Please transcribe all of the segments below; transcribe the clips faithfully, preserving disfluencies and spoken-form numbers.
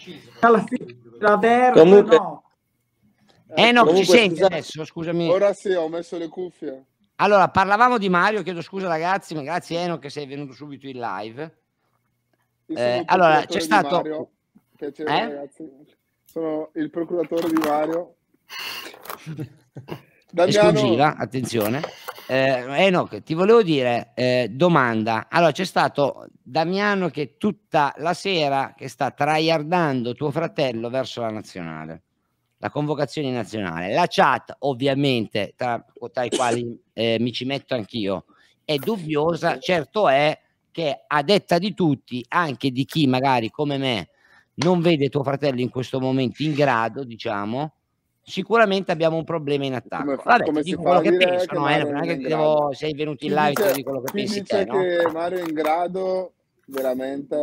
alla fine la terza, Comunque... no. Eh no, Comunque, ci senti scusate, adesso, scusami. Ora sì, ho messo le cuffie. Allora, parlavamo di Mario, chiedo scusa ragazzi, ma grazie Eno che sei venuto subito in live. Io sono Eh, il allora, procuratore c'è di stato... Mario. Piacere, Eh? ragazzi. Sono il procuratore di Mario. Damiano... Esclusiva, attenzione. Eh, Enoch, ti volevo dire, eh, domanda. Allora, c'è stato Damiano che tutta la sera che sta tryhardando tuo fratello verso la nazionale, la convocazione nazionale. La chat, ovviamente, tra, tra i quali eh, mi ci metto anch'io, è dubbiosa. Certo è che a detta di tutti, anche di chi magari come me non vede tuo fratello in questo momento in grado, diciamo, sicuramente abbiamo un problema in attacco. Come, fa, Vabbè, come ti si dico fa quello a che dire penso, che no? Mario Eh, non non è è che in ti devo, grado? sei venuto in Chi live dice, e ti dico quello che chi pensi dice te, no? che Mario è in grado veramente,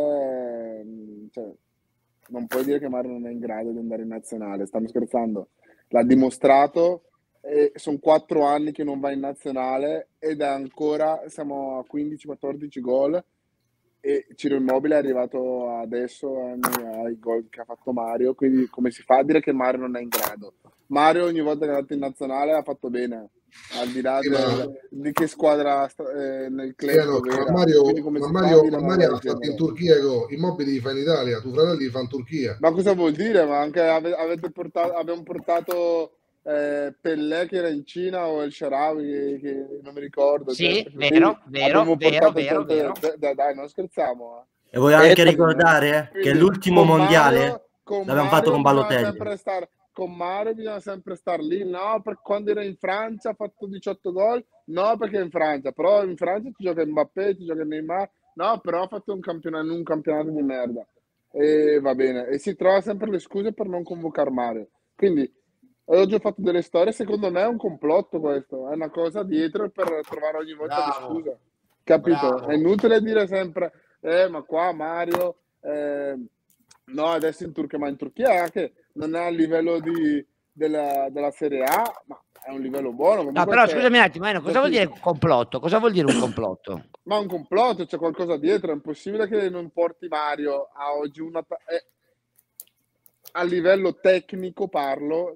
cioè, non puoi dire che Mario non è in grado di andare in nazionale, stiamo scherzando, l'ha dimostrato, e sono quattro anni che non va in nazionale ed è ancora, siamo a quindici quattordici gol e Ciro Immobile è arrivato adesso ai gol che ha fatto Mario, quindi come si fa a dire che Mario non è in grado? Mario ogni volta che è andato in nazionale ha fatto bene, al di là Sì, del, ma- di che squadra eh, nel Sì, club eh, no, dove ma era. Mario, Quindi come ma si fa a Mario, dire ma una Mario roba ha del fatto in genere? Turchia, go. Immobili li fa in Italia, tuo fratello li fa in Turchia. Ma cosa vuol dire? Ma anche ave- avete portato, abbiamo portato eh, Pellè che era in Cina o il Sharawi che, che non mi ricordo. Sì, Gente così. vero, vero, Abbiamo vero, portato vero, gente, vero. de- de- dai, non scherziamo. eh. E voglio anche Eh, ricordare che Quindi l'ultimo con mondiale Mario, con l'abbiamo fatto Mario con bisogna Balotelli. sempre stare, con Mario bisogna sempre star lì, no? Perché quando era in Francia ha fatto diciotto gol, no perché è in Francia, però in Francia ci gioca Mbappé, ci gioca Neymar, no però ha fatto un campionato, un campionato di merda. E va bene, e si trova sempre le scuse per non convocare Mario. Quindi oggi ho fatto delle storie, secondo me è un complotto questo, è una cosa dietro per trovare ogni volta le Bravo. scuse. Capito? Bravo. È inutile dire sempre, eh ma qua Mario, eh, no adesso in Turchia, ma in Turchia anche non è a livello di, della, della Serie A, ma è un livello buono. No, Comunque però c'è- scusami un attimo, Eno, cosa c'è vuol chi- dire complotto? Cosa vuol dire un complotto? Ma un complotto, c'è qualcosa dietro, è impossibile che non porti Mario a oggi una... ta- eh, a livello tecnico parlo,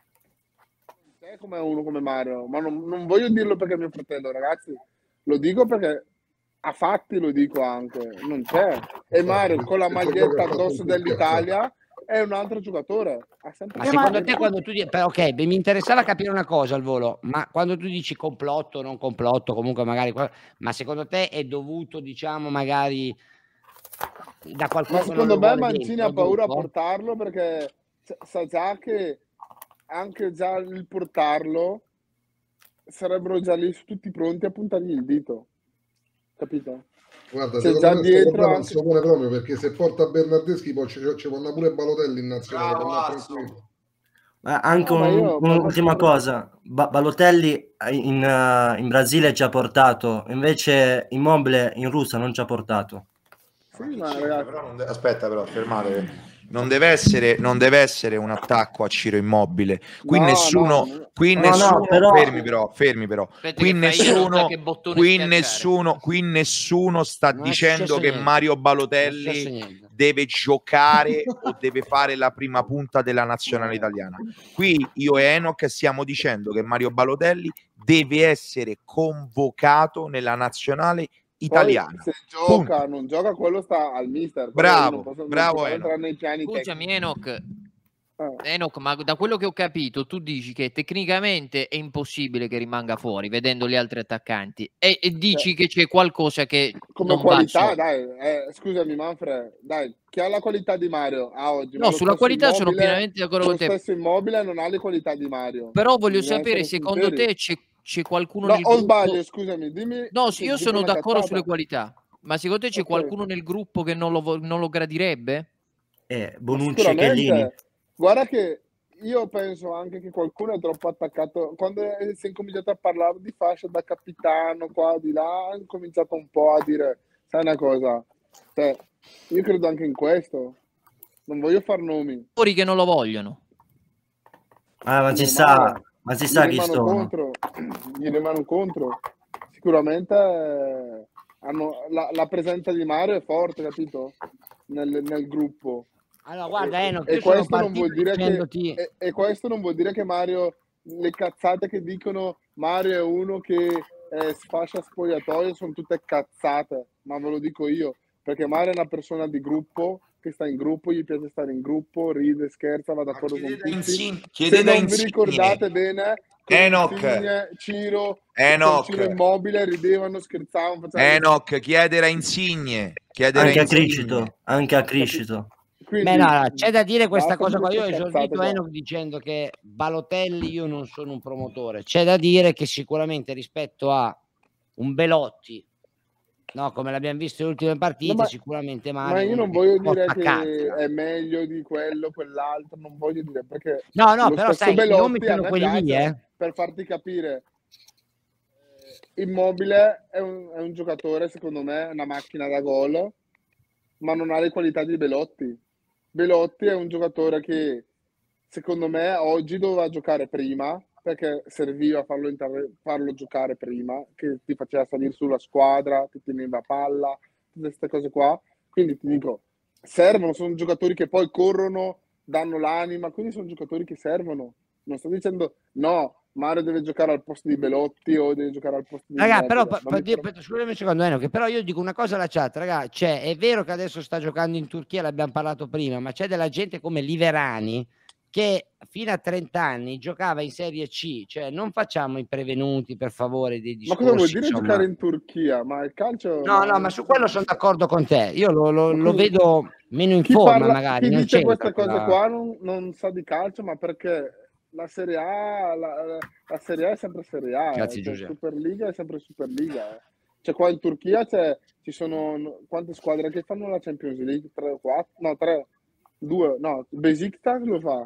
è come uno come Mario, ma non, non voglio dirlo perché è mio fratello, ragazzi, lo dico perché a fatti lo dico anche, non c'è. E Mario con la maglietta addosso dell'Italia è un altro giocatore. Ha sempre Ma Eh, secondo ma- te quando tu dici, ok, beh, mi interessava capire una cosa al volo, ma quando tu dici complotto, non complotto, comunque magari, qua- ma secondo te è dovuto, diciamo, magari da qualcuno Ma che non secondo lo me vuole Mancini dentro ha il paura a gruppo? portarlo perché sa- sa già che anche già il portarlo sarebbero già lì tutti pronti a puntargli il dito. Capito? Guarda, C'è secondo già me questo dietro problema non anche... si pone proprio perché se porta Bernardeschi poi ci, ci può andare pure Balotelli in nazionale. Bravo, può andare Azzo. tranquillo. Ma anche No, ma un- io parlo un'ultima sempre- cosa, Ba- Balotelli in, eh, in Brasile ci ha portato, invece Immobile in Russia non ci ha portato. Sì, Ma che ma c'entra? ragazzi, Però non de- aspetta, però, fermate. Non deve essere, non deve essere un attacco a Ciro Immobile. Qui no, nessuno, no, qui No, no, nessuno, però- fermi però, fermi però. Aspetta Qui che fai io, non sa nessuno, che bottone qui schiacciare. nessuno, qui nessuno sta Non è dicendo successo che niente. Mario Non è successo Balotelli niente. deve giocare o deve fare la prima punta della nazionale italiana. Qui io e Enoch stiamo dicendo che Mario Balotelli deve essere convocato nella nazionale poi italiana. se gioca, non gioca, quello sta al mister. Quello io Bravo, non posso, non bravo, posso Eno. entrare nei piani Scusami tecnici. Enoch, Eh. Enoch, ma da quello che ho capito tu dici che tecnicamente è impossibile che rimanga fuori vedendo gli altri attaccanti e, e dici Cioè, che c'è qualcosa che come non va qualità, sopra. dai, eh, scusami Manfred, dai, chi ha la qualità di Mario a oggi? No, Ma lo sulla stesso qualità sono Immobile, pienamente d'accordo lo con te, stesso Immobile non ha le qualità di Mario. però voglio Bisogna sapere essere secondo sinceri. te c'è, c'è qualcuno No, nel o sbaglio, gruppo. scusami, dimmi No, se io dico sono una d'accordo cazzata. sulle qualità, ma secondo te c'è Ok. qualcuno nel gruppo che non lo, vo- non lo gradirebbe? Eh, Ma Bonucci e Chiellini. sicuramente, guarda che io penso anche che qualcuno è troppo attaccato. Quando è- si è incominciato a parlare di fascia da capitano, qua di là, ha incominciato un po' a dire, sai una cosa, cioè, io credo anche in questo. Non voglio far nomi, Fuori che non lo vogliono. Ah, ma è si sa, normale. ma si Gli sa chi rimano sono. contro, gli rimano contro. Sicuramente eh, hanno, la, la presenza di Mario è forte, capito? Nel, nel gruppo. Allora, guarda, Enoch, e io sono questo non vuol partito dire che dicendoti... e, e questo non vuol dire che Mario, le cazzate che dicono Mario è uno che eh, sfascia spogliatoio sono tutte cazzate, ma ve lo dico io, perché Mario è una persona di gruppo, che sta in gruppo, gli piace stare in gruppo, ride, scherza, va d'accordo con chiedete a tutti. Insigne, Se chiedete a non vi Insigne. ricordate bene, con Enoch. Insigne, Ciro, Enoch. con Ciro Immobile ridevano, scherzavano, facevano... Enoch, chiedere a Insigne, chiedere Anche a a Insigne. Criscito, anche a Criscito. Quindi, Beh, no, no, c'è da dire questa basta cosa con qua. Io ho queste cazzate esordito qua. Enoch dicendo che Balotelli io non sono un promotore. C'è da dire che sicuramente rispetto a un Belotti, no, come l'abbiamo visto nelle ultime partite, No, ma, sicuramente ma Mario è io uno non che voglio può dire che staccarsela. è meglio di quello, quell'altro, non voglio dire, perché No, no, lo però stesso sai, i nomi Belotti a sono me quelli lì, piace, eh. per farti capire. Immobile è un, è un giocatore, secondo me, una macchina da gol, ma non ha le qualità di Belotti. Belotti è un giocatore che, secondo me, oggi doveva giocare prima, perché serviva farlo, inter- farlo giocare prima, che ti faceva salire sulla squadra, ti teneva palla, tutte queste cose qua. Quindi ti dico, servono, sono giocatori che poi corrono, danno l'anima, quindi sono giocatori che servono. Non sto dicendo no, Mario deve giocare al posto di Belotti o deve giocare al posto di Raga, però, Immobile. pa- Non mi pa- fer- pa- scusami un secondo, Eno, che però io dico una cosa alla chat, raga, cioè, è vero che adesso sta giocando in Turchia, l'abbiamo parlato prima, ma c'è della gente come Liverani che fino a trenta anni giocava in Serie C, cioè non facciamo i prevenuti, per favore, dei Ma discorsi, cosa vuol dire insomma. giocare in Turchia? Ma il calcio... No, ma- no, ma su quello sono d'accordo con te, io lo, lo- Ma lo cosa- vedo meno in Chi, forma parla, magari, chi non dice c'entra queste cose quella- qua non, non sa di calcio, ma perché la Serie A, la, la Serie A è sempre Serie A, Grazie, eh. Cioè, Giuseppe. Superliga è sempre Superliga. Eh. Cioè qua in Turchia c'è, ci sono no, quante squadre che fanno la Champions League? tre o quattro? No, tre, due, no, Besiktas lo fa.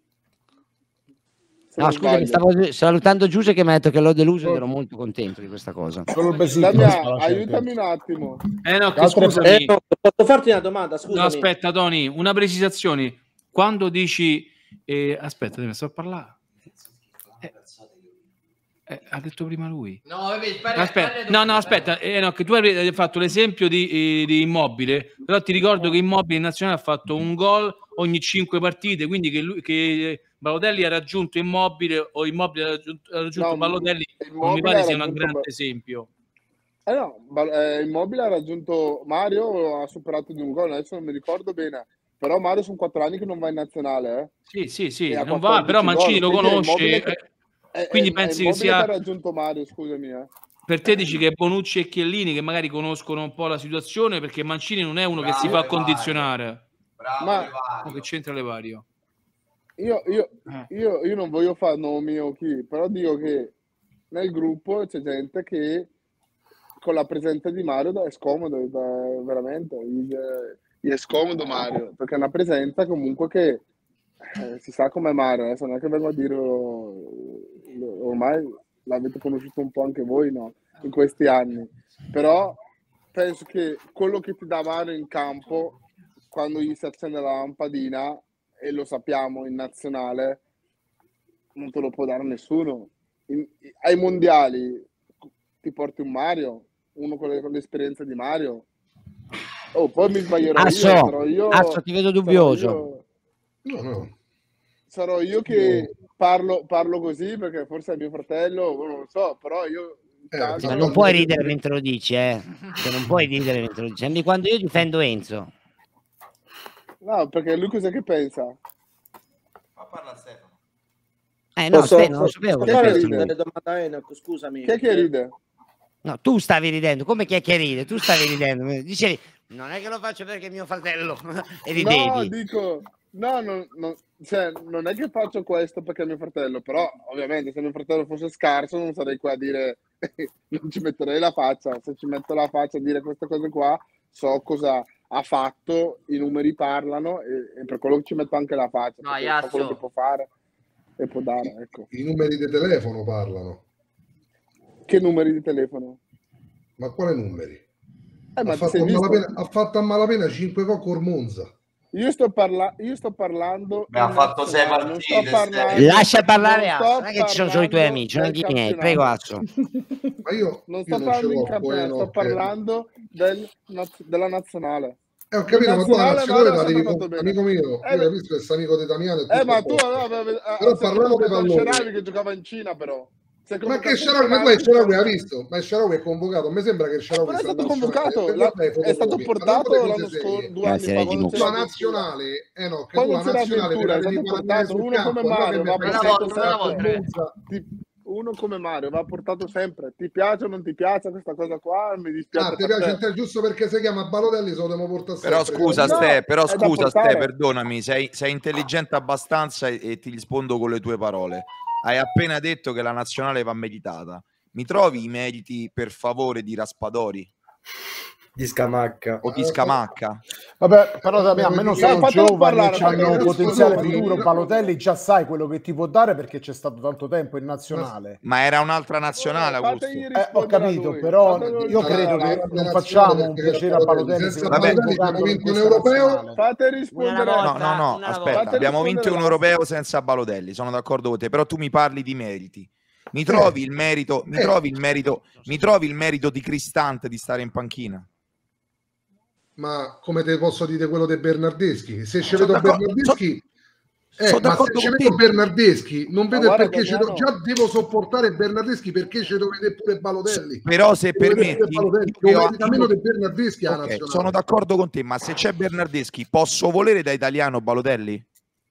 Se No, non scusami, sbaglio. stavo salutando Giuseppe che mi ha detto che l'ho deluso ed ero molto contento di questa cosa. Solo il Besiktas fa Damia, la aiutami un Champions. attimo. Eh no, che Altre- scusami. Eh, no, posso farti una domanda? Scusami. No, aspetta, Tony, una precisazione. Quando dici eh, aspetta, devo sto a parlare. Eh, eh, ha detto prima lui. No, vabbè, spara- Aspetta, spara- no, no, aspetta, eh, no, che tu hai fatto l'esempio di, eh, di Immobile, però ti ricordo che Immobile in nazionale ha fatto un gol ogni cinque partite, quindi che, lui, che Balotelli ha raggiunto Immobile o Immobile ha raggiunto, ha raggiunto No, Balotelli, non mi Immobile pare ha sia un raggiunto grande Ba- esempio. Eh no, Ba- eh, Immobile ha raggiunto Mario, ha superato di un gol, adesso non mi ricordo bene. Però Mario sono quattro anni che non va in nazionale, eh. Sì, sì, sì, E ha non va, però quattordici Mancini gol, lo quindi è conosce, Immobile che- eh, È, quindi è- pensi è che Immobile sia... che ha raggiunto Mario, scusami, eh. Per te dici che Bonucci e Chiellini che magari conoscono un po' la situazione, perché Mancini non è uno che si fa condizionare. Bravo, Ma- Levario. No, che c'entra Levario? Io, io, Eh. io, io non voglio fare nomi o chi, però dico che nel gruppo c'è gente che con la presenza di Mario è scomodo, è veramente, gli, gli è scomodo Mario, perché è una presenza comunque che eh, si sa com'è Mario, adesso non è che vengo a dire, ormai l'avete conosciuto un po' anche voi, no? In questi anni, però penso che quello che ti dà Mario in campo, quando gli si accende la lampadina, e lo sappiamo in nazionale, non te lo può dare nessuno. In- ai mondiali ti porti un Mario, uno con, le- con l'esperienza di Mario. Oh, poi mi sbaglierò Asso, io, sarò io, Asso, ti vedo sarò dubbioso. io, No, no. sarò io che parlo, parlo così perché forse è mio fratello, non lo so, però io il Eh, calcio- Cioè, non puoi ridere mentre lo dici, eh. Cioè, non puoi ridere mentre lo dici. Sembri quando io difendo Enzo. No, perché lui cos'è che pensa? Ma parla Stefano. Eh no, Posso, Ste, non lo posso sapevo. Chi cosa è che pensa ride? lui. fare domanda a Enoch? Scusami. Chi è che ride? No, tu stavi ridendo. Come chi è che ride? Tu stavi ridendo. Dicevi, non è che lo faccio perché è mio fratello. E No, ridevi. dico, no, non, non- cioè, non è che faccio questo perché è mio fratello, però ovviamente se mio fratello fosse scarso non sarei qua a dire, non ci metterei la faccia, se ci metto la faccia a dire queste cose qua, so cosa ha fatto, i numeri parlano e, e per quello ci metto anche la faccia, No, perché Iasso. so quello che può fare e può dare, ecco. I numeri di telefono parlano. Che numeri di telefono? Ma quale numeri? Eh, ma Ha ti fatto, sei a visto? malapena, ha fatto a malapena cinque gol con Monza. Io sto, parla- io sto parlando Beh, ha in fatto sei nazionale, non sto partite, parlando, Lascia parlare non Asso. sto Non è che ci sono solo i tuoi parlando amici, sono del anche i miei. Prego, campionato. Asso. Ma io Non io sto non ce parlando in l'ho campionato, sto Enoch, parlando del naz- della nazionale. Eh, ho capito, ma tu la nazionale la devi fatto bene. amico mio, Eh, io capisco che sei amico di Damiano e Eh, tutto ma a tu posto. allora, Però sei parliamo di convocato il pallone. Sharawi che giocava in Cina, però. Sei Ma che convocato il Sharawi, ma tu Sharawi il Sharawi hai visto? Ma il Sharawi è convocato, a me sembra che il Sharawi non è sta stato in nazionale. convocato, Per la- me è stato fotocopi. portato Parliamo di l'anno cose scorso, serie. due anni Grazie, fa, Reggi quando Mucci. c'era La Ventura. nazionale, eh no, che tu Quando la c'era nazionale Ventura la è devi stato fare portato sul uno campo, come no che Mario, mi va fai Una portato volta, una sempre. volta. Monza. Ti- Uno come Mario va portato sempre. Ti piace o non ti piace questa cosa qua? Mi dispiace Ah, ti per piace te. a te giusto perché si chiama Balotelli, se lo dobbiamo portare Però sempre. scusa, No, Ste, però è da scusa, Ste, portare. perdonami, sei, sei intelligente abbastanza e, e ti rispondo con le tue parole. Hai appena detto che la nazionale va meditata. Mi trovi i meriti, per favore, di Raspadori Di Scamacca. o di Scamacca? Vabbè, però da me, a meno No, sono fatelo giovani parlare, e hanno fatelo un parlare. potenziale Fatelo futuro. parlare. Balotelli già sai quello che ti può dare perché c'è stato tanto tempo in nazionale. Ma era un'altra nazionale, Augusto. Fategli Eh, ho rispondere a capito, lui. però Fatelo io rispondere credo a che lui. non nazionale facciamo un perché piacere c'era a Balotelli. Balotelli Senza secondo me Balotelli abbiamo invocandolo in vinto un questa europeo. nazionale. Fate Una rispondere. No, volta, no, no, una aspetta, volta. abbiamo vinto un rispondere europeo senza Balotelli, sono d'accordo con te, però tu mi parli di meriti. Mi trovi il merito, mi Eh. trovi il merito, mi trovi il merito di Cristante di stare in panchina? Ma come te posso dire quello dei Bernardeschi? Se ci Sono vedo d'accordo- Bernardeschi, eh, sono ma se d'accordo ci con vedo te. Bernardeschi, non vedo guarda, perché ci Damiano. do- già devo sopportare Bernardeschi perché ci devo vedere pure Balotelli. Però se Devo vedere pure permetti, Balotelli, io che ho- merita io- meno di Bernardeschi alla ok, nazionale. sono d'accordo con te, ma se c'è Bernardeschi, posso volere da italiano Balotelli?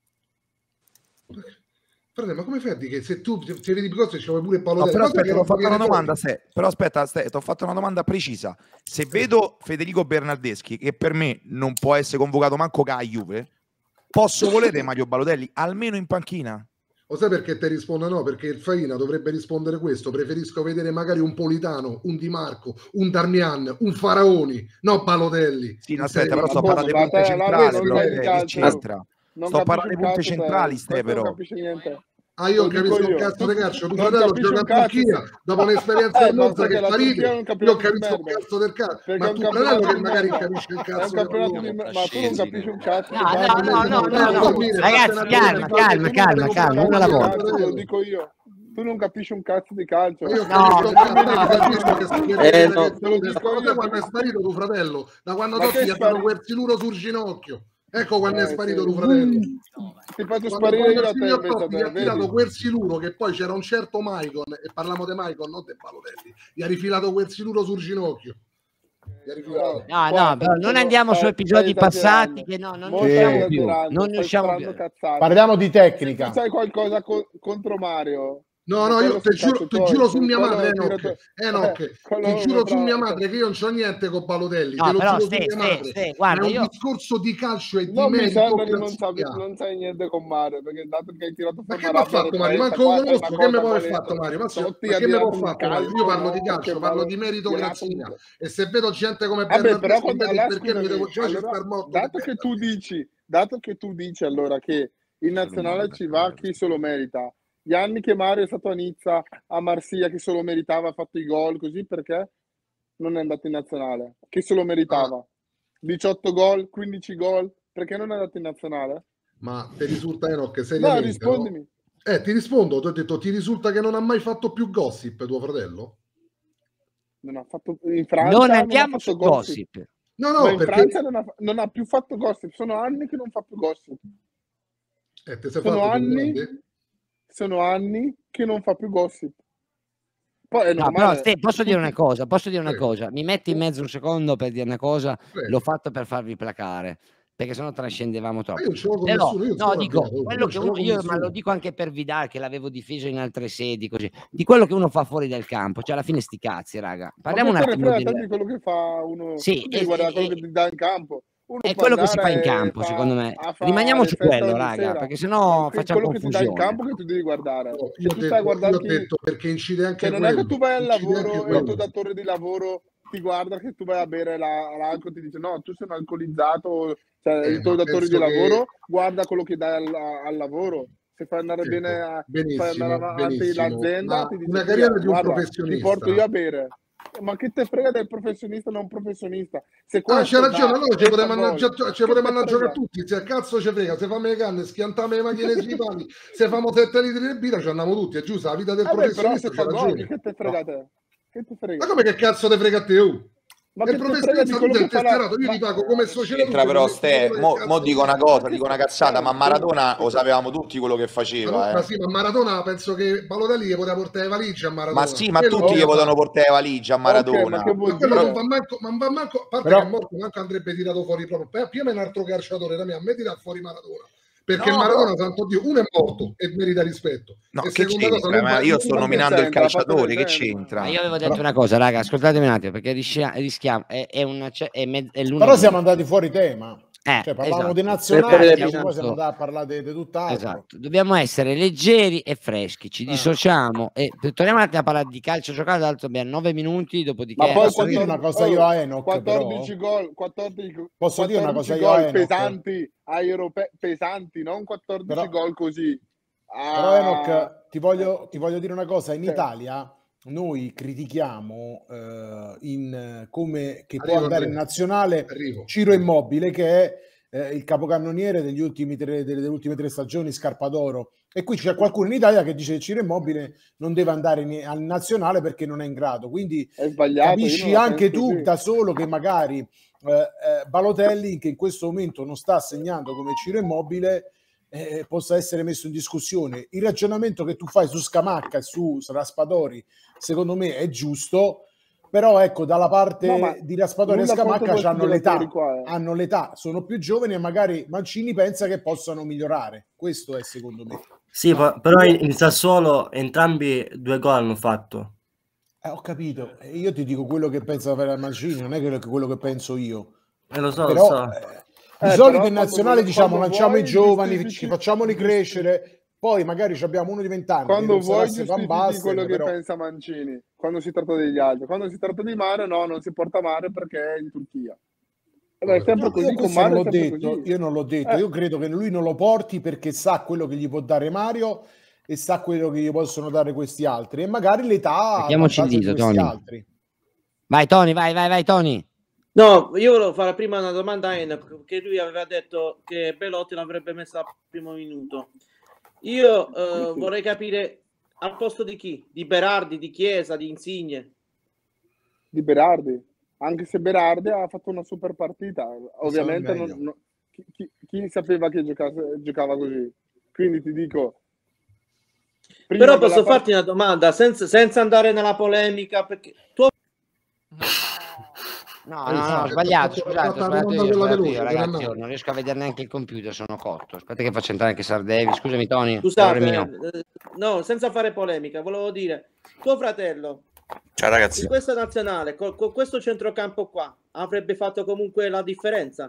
Frate, ma come fai a dire che se tu se vedi cose ci vuoi pure No, Balotelli? però Guarda che aspetta, ti ho non fatto viene una domanda, fuori. Ste. Però aspetta, Ste, ti ho fatto una domanda precisa. Se vedo Federico Bernardeschi, che per me non può essere convocato manco a Juve, posso volere Mario Balotelli almeno in panchina? Lo sai perché ti rispondo no? Perché il Faina dovrebbe rispondere questo. Preferisco vedere magari un Politano, un Di Marco, un Darmian, un Faraoni, no Balotelli. Sì, no, In aspetta, Serie però A. sto come? parlando di Ma punte te, allora centrali, non però, sai eh, di che calcio. c'entra? Non Sto capisci parlando un di punte cazzo, te. centrali, Ste, Questo però. non capisci niente. Ah, io Lo ho dico capito un io. cazzo di calcio. Tuo Non fratello capisci gioca un a cazzo. Turchia dopo un'esperienza Eh, del Monza basta che che è la sparito. Turchia è un Io campionato di capisco un merda. cazzo del cazzo. Perché Ma è un tuo fratello campionato che di magari merda. capisce il È un cazzo del campionato di pallone. merda. Ma tu non capisci un cazzo di No, no, calcio. no, no, no, Devo no. dormire, Ragazzi, fate una calma, cosa, calma, fate calma, una calma, cosa, uno alla fate una volta. cosa. Cazzo, lo dico io. Tu non capisci un cazzo di calcio. Ma io No, capisco un no, cazzo, no, capisco che sta Eh, no. che te lo dico io quando è sparito tuo fratello, da quando Ma Totti che gli ha dato spari- quel siluro sul ginocchio. Ecco quando è Eh, sparito sì. tuo fratello. Ti faccio Quando, sparire quando io il a te signor invece, Totti gli ha te, tirato vedi? quel siluro che poi c'era un certo Maicon e parliamo di Maicon, non di Balotelli, gli ha rifilato quel siluro sul ginocchio. Gli ha rifilato. No, Guarda, no, però non sono- andiamo su stai- episodi stai esagerando. passati che no, non ne Molto usciamo più. esagerando, Non ne stai usciamo sparando più. cazzate. Parliamo di Se tecnica. tu sai qualcosa co- contro Mario, No, no, quello io ti sono giuro, cazzi ti tuoi, giuro su quello- mia madre, quello Enoch, tirato- Enoch, eh, quello ti giuro su tra- mia madre che io non c'ho niente con Balotelli, No, te lo però, giuro su ste, mia ste, madre. ste, Ma guarda, è un io- discorso di calcio e di Non mi merito sembra che non sai, classifica. non sai niente con Mario, perché dato che hai tirato Ma fuori che una mi ha rabbia fatto Mario? represa, Manco lo qua è una conosco, che mi cosa può aver molesta. fatto Mario? Ma, se- Totti ma ha che mi può tirato un fatto Mario? Io calcio, parlo di no, calcio, che parlo vale- di gli ha dato meritocrazia. un- E se vedo gente come Vabbè, però Bernardeschi, quando, vedi allora, perché mi devo scusami, già ci allora, star morto dato di che tu Bernardeschi. dici, dato che tu dici allora che in nazionale ci va chi se lo merita, gli anni che Mario è stato a Nizza, a Marsiglia, chi se lo meritava, ha fatto i gol, così perché non è andato in nazionale? Chi se lo meritava? diciotto gol, quindici gol, perché non è andato in nazionale? Ma ti risulta Enoch No, seriamente? No? rispondimi. Eh, ti rispondo, ti ho detto, ti risulta che non ha mai fatto più gossip tuo fratello? Non ha fatto in Francia, Non non ha andiamo fatto su gossip. gossip. No, Ma no, in perché Francia non ha, non ha più fatto gossip, sono anni che non fa più gossip. eh, ti sei Sono fatto due anni, domande? sono anni che non fa più gossip. Poi è No, però normale. Ste, posso dire una tutti- cosa, posso dire una Prego. cosa, mi metti in mezzo un secondo per dire una cosa, Prego. l'ho fatto per farvi placare, perché sennò trascendevamo Ma troppo. io non ce l'ho con Però, nessuno, io no, sono dico, arrabbiato, quello non che ce l'ho uno, con io, ma nessuno. lo dico anche per Vidal, che l'avevo difeso in altre sedi, così, di quello che uno fa fuori dal campo, cioè alla fine sti cazzi, raga. Parliamo un Ma che te ne attimo frega di... te di quello che fa uno. Sì, Tu devi e- guardare e- quello che ti dà in campo. Uno È può quello che si fa in andare campo, fa- secondo me. a fare Rimaniamo su festa quello, ogni raga, sera. perché sennò Che- facciamo quello che ti dà in confusione. campo che tu devi guardare. No, Se io, ho tu detto, stai a io guardare ho chi... detto perché incide anche Cioè, non quello. è che tu vai al incide lavoro anche e il quello. tuo datore di lavoro ti guarda che tu vai a bere la- l'alcol e ti dice no, tu sei un alcolizzato, cioè Eh, il tuo ma datore di penso che- lavoro guarda quello che dai al, al lavoro. Se fai andare Ecco, bene, a, fai benissimo, andare avanti benissimo. l'azienda, Ma ti dice una "Via, carriera di un guarda, ti professionista. porto io a bere. Ma che te frega del professionista o non professionista? Se Ah, questo c'è ragione, dà allora ci trenta potremmo gol, mangiare, ci che potremmo te mangiare frega? a tutti, se a cazzo ci frega, se fammi le canne, schiantiamo le macchine sui pali, se famo sette litri di birra ci andiamo tutti, è giusto, la vita del Vabbè, però professionista se c'è fa gol, ragione. che te frega a te? Che te frega? Ma come che cazzo te frega a te? Oh? Ma per che te frega di professionista tu quello sei che il fa la... tesserato, io Ma... ti pago come società. Entra tu però sei ste, quello che mo, cazzo mo dico vuoi. una cosa, dico una cazzata, ma Maradona lo sapevamo tutti quello che faceva, Maradona, eh. sì, ma Maradona penso che Balotelli gli poteva portare le valigie a Maradona. Ma sì, ma Quello tutti gli poteva potevano fare. portare valigia a Ok, ma Maradona. che vuol Ma quello non dire? va manco, ma non va manco, a parte Però- che è morto, manco andrebbe tirato fuori proprio. Beh, prima è un altro calciatore da me, a me tira fuori Maradona. Perché No, Maradona, santo Dio, uno è morto e merita rispetto. No, e che seconda cosa, c'entra? non Ma va, io non sto va- Ma che nominando il c'entra? Ha fatto calciatore, che l'esempio. Ma c'entra? io avevo detto Però- una cosa, raga, ascoltatemi un attimo, perché rischia- rischiamo, è, è, una, cioè, è, mezz- è l'uno Però di siamo noi. andati fuori tema. Eh, Cioè, parlavamo esatto. di Per nazionale, fuori invece le poi Appunto. siamo andati a parlare di, di tutt'altro. Esatto, dobbiamo essere leggeri e freschi, ci Eh. dissociamo e torniamo un attimo a parlare di calcio giocato, tanto abbiamo nove minuti, dopodiché Ma poi Posso dire una quattordici, cosa io oh, a Enoch, quattordici però? gol, quattordici, Posso dire una quattordici cosa io a gol Enoch? pesanti ai europei, pesanti, non quattordici Però- gol così. Però Ah, Enoch, ti voglio, ti voglio dire una cosa, in Sì. Italia noi critichiamo eh, in, come che può Arrivo, andare in Andrea. nazionale Arrivo. Ciro Immobile, che è eh, il capocannoniere degli ultimi tre, delle, delle ultime tre stagioni, Scarpa d'Oro. E qui c'è qualcuno in Italia che dice che Ciro Immobile non deve andare in- al nazionale perché non è in grado. Quindi È sbagliato. io capisci non la anche penso tu così. da solo che magari eh, eh, Balotelli, che in questo momento non sta segnando come Ciro Immobile, eh, possa essere messo in discussione. Il ragionamento che tu fai su Scamacca e su Raspadori secondo me è giusto, però ecco, dalla parte No, ma di Raspadori e nulla contro Scamacca questi hanno l'età, giocatori qua, eh. hanno l'età, sono più giovani e magari Mancini pensa che possano migliorare. Questo è secondo me. Sì, Ma po- però io- in in Sassuolo entrambi due gol hanno fatto. Eh, ho capito, E io ti dico quello che pensa per Mancini, non è quello che, quello che penso io. Eh, lo so, lo Però so. eh, Eh, di solito però in quando nazionale vuoi- diciamo quando lanciamo i vuoi giovani, giustifichi- ci facciamoli giusti- crescere, poi magari ci abbiamo uno di vent'anni che Quando non sarà vuoi Stefan giustifichi Basten, quello che però pensa Mancini, quando si tratta degli altri, quando si tratta di Mario no, non si porta Mario perché è in Turchia. E beh, è sempre no, così, io con questo non Mario è l'ho sempre detto, così. io non l'ho detto, Eh. io credo che lui non lo porti perché sa quello che gli può dare Mario e sa quello che gli possono dare questi altri e magari l'età a Mettiamoci il vantaggio di dito, questi Tony. altri. vai Tony, vai, vai, vai Tony. No, io volevo fare prima una domanda a Enoch, perché lui aveva detto che Belotti l'avrebbe messa al primo minuto. Io eh, Sì, sì. vorrei capire al posto di chi? Di Berardi, di Chiesa, di Insigne? Di Berardi, anche se Berardi ha fatto una super partita, ovviamente meglio. non- non- chi, chi- chi sapeva che giocasse- giocava così? Quindi ti dico, prima Però della posso part- farti una domanda senza, senza andare nella polemica, perché tu No, Eh, no, sì, no, ho ho sbagliato, fatto- ho scusate, ho fatto la sbagliato domanda io, ho quella sbagliato veloce, io, per ragazzi, andare. io non riesco a vedere neanche il computer, sono cotto. Aspetta che faccio entrare anche Sardevi, scusami Tony, errore scusate, mio. eh, no, senza fare polemica, volevo dire, tuo fratello Ciao ragazzi. in questa nazionale, con, con questo centrocampo qua, avrebbe fatto comunque la differenza?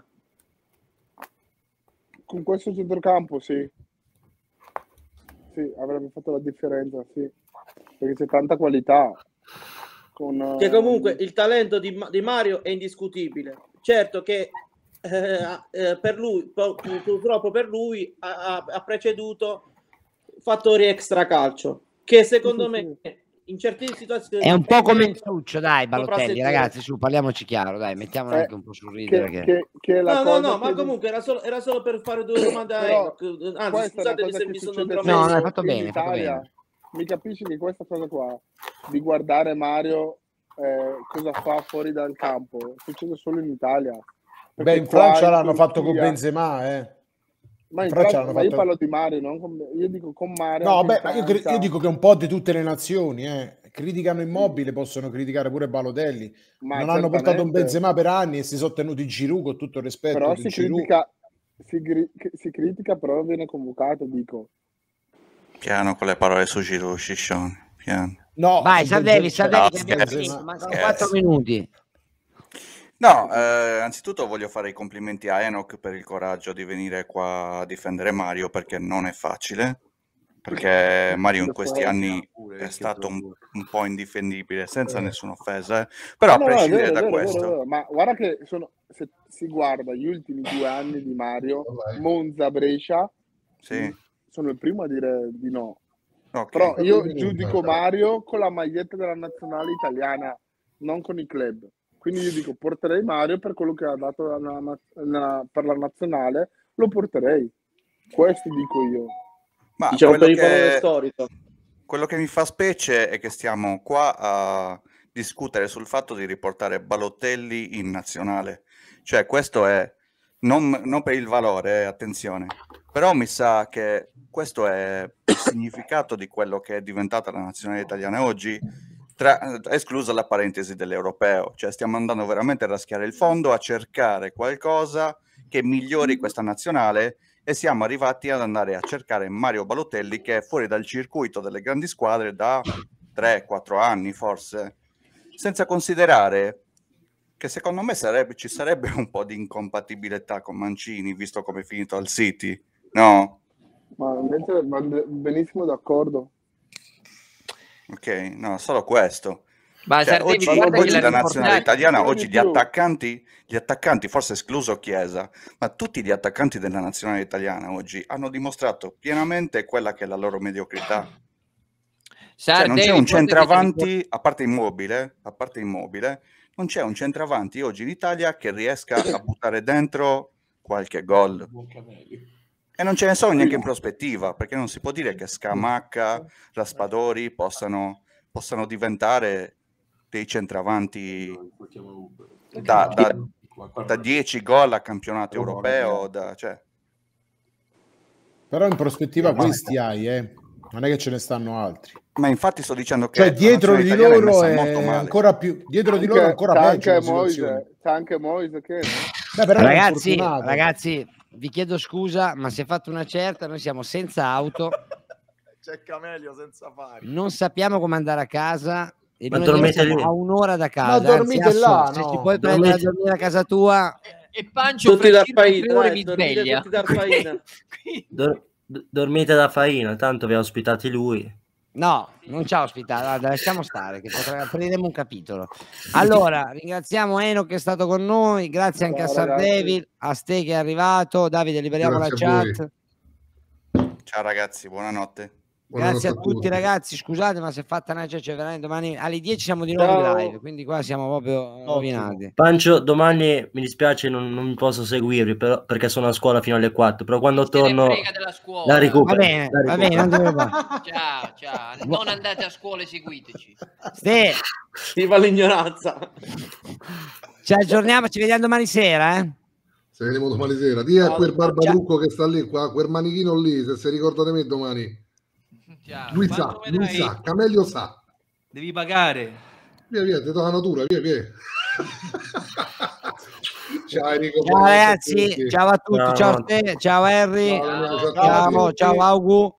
con questo centrocampo sì, sì, avrebbe fatto la differenza, sì, perché c'è tanta qualità. Con, Che comunque ehm, il talento di, Ma- di Mario è indiscutibile. Certo che eh, eh, per lui, pur- purtroppo per lui, ha, ha- ha preceduto fattori extracalcio, che secondo sì, me in certe situazioni È un po' come il meritano Succio, dai, Balotelli, soprassedere. ragazzi, su, parliamoci chiaro, dai, mettiamola eh, anche un po' sul ridere. che, Che... che, che è la No, no, cosa no, ma che- comunque era solo, era solo per fare due domande a Però Enoch. Anzi, questa è una scusatemi cosa se che mi sono succede intromesso. No, no, hai solo fatto in bene, hai fatto Italia. bene. Mi capisci che questa cosa qua di guardare Mario eh, cosa fa fuori dal campo succede solo in Italia. Beh, Perché in qua Francia in l'hanno fatto con Turchia- Benzema, eh. Ma, in in Francia Francia- l'hanno ma io fatto- parlo di Mario, non con- io dico con Mario. No, anche in beh, ma io, cre- Francia. io dico che un po' di tutte le nazioni eh, criticano Immobile, possono criticare pure Balotelli. Ma non hanno portato un certamente. Benzema per anni e si sono tenuti Giroud, con tutto il rispetto Però di si Giroud. critica, si, gri- si critica, però viene convocato, dico. Piano con le parole su Giroud, Sciscione. Piano. No, Vai, su Sardevi, Benzema- Sardevi, No, che abbiamo scherzo, finito, mancano scherzo. quattro minuti. No, eh, anzitutto voglio fare i complimenti a Enoch per il coraggio di venire qua a difendere Mario, perché non è facile, perché Mario in Lo questi so. anni è stato un, un po' indifendibile, senza nessuna offesa, eh. Però No, a no, no, è prescindere vero, è da vero, è vero, questo, è vero. Ma guarda che sono, se si guarda gli ultimi due anni di Mario, Monza, Brescia, sì, sono il primo a dire di no. ok. Però io giudico Mario con la maglietta della nazionale italiana, non con i club. Quindi io dico, porterei Mario per quello che ha dato alla na- na- per la nazionale, lo porterei. Questo dico io. Ma Diciamo per quello il valore che, storico. quello che mi fa specie è che stiamo qua a discutere sul fatto di riportare Balotelli in nazionale. Cioè, questo è non, non per il valore, eh, attenzione, però mi sa che questo è il significato di quello che è diventata la nazionale italiana oggi, tra, esclusa la parentesi dell'europeo. Cioè, stiamo andando veramente a raschiare il fondo, a cercare qualcosa che migliori questa nazionale, e siamo arrivati ad andare a cercare Mario Balotelli, che è fuori dal circuito delle grandi squadre da tre quattro anni forse, senza considerare che secondo me sarebbe, ci sarebbe un po' di incompatibilità con Mancini, visto come è finito al City, no? Ma invece va benissimo d'accordo. Ok, no, solo questo. Ma Cioè, Sardevi, oggi, guarda che oggi l'ha la nazionale riportato. italiana, Più oggi di gli più. attaccanti, gli attaccanti, forse escluso Chiesa, ma tutti gli attaccanti della nazionale italiana oggi hanno dimostrato pienamente quella che è la loro mediocrità. Cioè, non c'è Sardevi, un guarda che ti ripor- centravanti, a parte Immobile, a parte Immobile, non c'è un centravanti oggi in Italia che riesca a buttare dentro qualche gol. E non ce ne sono neanche in prospettiva, perché non si può dire che Scamacca, Raspadori possano, possano diventare dei centravanti da, da, da dieci gol a campionato europeo. Da, cioè. Però in prospettiva Ma- questi hai, eh. Non è che ce ne stanno altri. Ma infatti sto dicendo che Cioè, la dietro nazionale di italiana loro è è, messa molto male. ancora più, dietro di loro è Anche- ancora c'è peggio la anche situazione. Moise, c'è anche Moise che Beh, però è Ragazzi, infortunato. ragazzi, vi chiedo scusa, ma si è fatto una certa, noi siamo senza auto, C'è Camelio senza fari. non sappiamo come andare a casa e Ma noi andiamo dormite siamo lì? a un'ora da casa. Ma anzi, dormite Asso, là, se no? ci puoi prendere a Dormite- dormire a casa tua, E Pancio Tutti fra da circa faina, tre ore dai, mi dormite sveglia. tutti da faina. Quindi- Dor- d- dormite da Faina, tanto vi ha ospitati lui. no, non ci ha ospitato, guarda, lasciamo stare, che potrà- apriremo un capitolo. Allora, ringraziamo Eno che è stato con noi, grazie anche Ciao, a Sardevil, a Ste che è arrivato, Davide liberiamo Grazie la a voi. chat. Ciao ragazzi, buonanotte. Grazie a Buonanotte tutti ragazzi, scusate ma si è fatta una cioè veramente domani alle dieci siamo di Ciao. nuovo in live, quindi qua siamo proprio rovinati. Pancio, domani mi dispiace, non, non posso seguirvi però, perché sono a scuola fino alle quattro, però quando Se ne torno frega della scuola. la recupero. Va bene, la va bene, non recupero. ti preoccupare. Ciao, ciao. Non andate a scuola e seguiteci. Ste, Viva l'ignoranza. ci aggiorniamo, ci vediamo domani sera, eh? Se vediamo domani sera. Dì a Ciao, quel ciao. barbadrucco che sta lì, qua, quel manichino lì, se si ricorda di me domani. Ciao. Lui Quanto sa, me lui dai? sa, Camelio sa. Devi pagare. Via, via, ti do la natura, via, via. Ciao Enrico. Ciao buonanotte a ragazzi, tutti. ciao a tutti, Ciao. ciao a te, ciao Harry, Ciao, Ciao. ciao, ciao, ciao. ciao Augu.